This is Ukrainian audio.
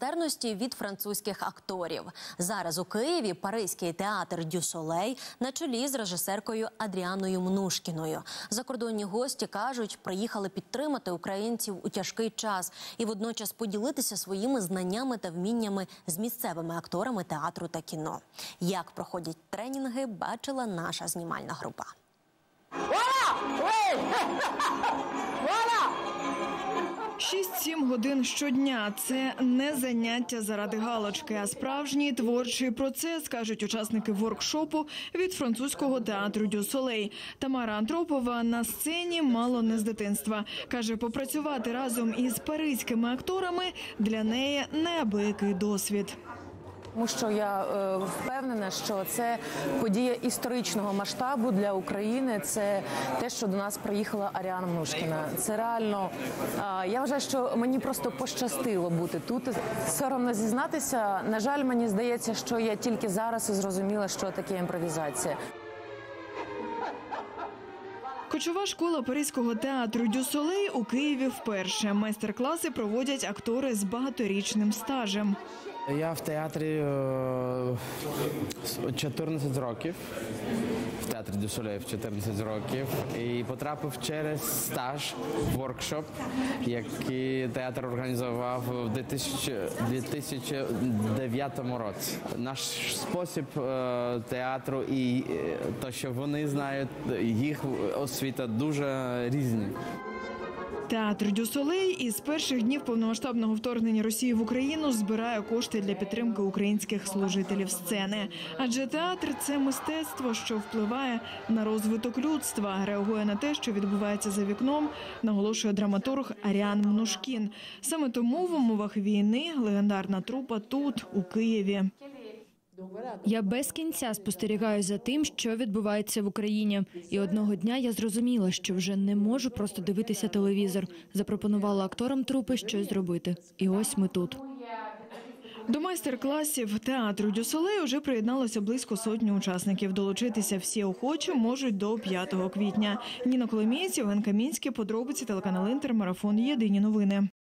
майстерності від французьких акторів. Зараз у Києві Паризький театр «Дю Солей» на чолі з режисеркою Адріаною Мнушкіною. Закордонні гості кажуть, приїхали підтримати українців у тяжкий час і водночас поділитися своїми знаннями та вміннями з місцевими акторами театру та кіно. Як проходять тренінги, бачила наша знімальна група. 6-7 годин щодня – це не заняття заради галочки, а справжній творчий процес, кажуть учасники воркшопу від французького театру «Дю Солей». Тамара Антропова на сцені мало не з дитинства. Каже, попрацювати разом із паризькими акторами для неї неабиякий досвід. Тому що я впевнена, що це подія історичного масштабу для України. Це те, що до нас приїхала Адріана Мнушкіна. Це реально, я вважаю, що мені просто пощастило бути тут. Соромно зізнатися, на жаль, мені здається, що я тільки зараз зрозуміла, що таке імпровізація. Кочова школа Паризького театру «Дю Солей» у Києві вперше. Майстер-класи проводять актори з багаторічним стажем. Я в театрі 14 років, в театрі «Дю Солей» в 14 років, і потрапив через стаж, воркшоп, який театр організував у 2009 році. Наш спосіб театру і те, що вони знають, їх освіта дуже різні. Театр «Дю Солей» із перших днів повномасштабного вторгнення Росії в Україну збирає кошти для підтримки українських служителів сцени. Адже театр – це мистецтво, що впливає на розвиток людства, реагує на те, що відбувається за вікном, наголошує драматург Адріан Мнушкін. Саме тому в умовах війни легендарна трупа тут, у Києві. Я без кінця спостерігаю за тим, що відбувається в Україні. І одного дня я зрозуміла, що вже не можу просто дивитися телевізор. Запропонувала акторам трупи щось зробити. І ось ми тут. До майстер-класів театру «Дю Солей» уже приєдналося близько сотні учасників. Долучитися всі охочі можуть до 5 квітня. Ніна Коломієць, Євген Камінський, подробиці, телеканал «Інтер», марафон «Єдині новини».